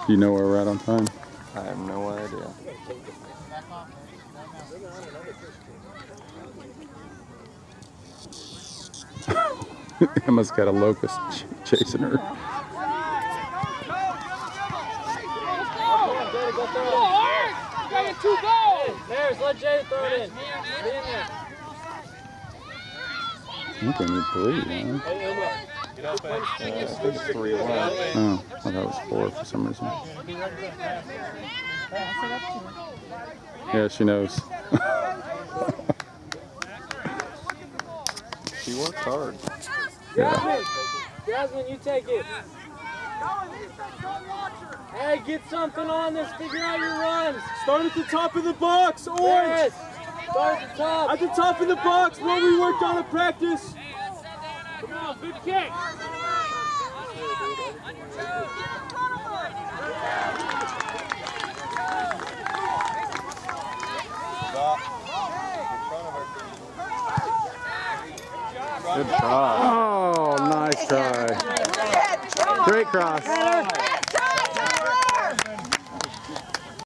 Do you know where we're at on time? I have no idea. Emma's got a locust chasing her. Two goals! Maris, let Jay throw it in. Be in there. I think we need 3, huh? I think it's 3-1. Oh, I thought it was 4 for some reason. Yeah, she knows. She works hard. Yeah. Jasmine, you take it. Hey, get something on this. Figure out your runs. Start at the top of the box, Orange! Start at the top. At the top of the box, what we worked on in practice. Come on, good kick. Good try. Oh, nice try. Great cross.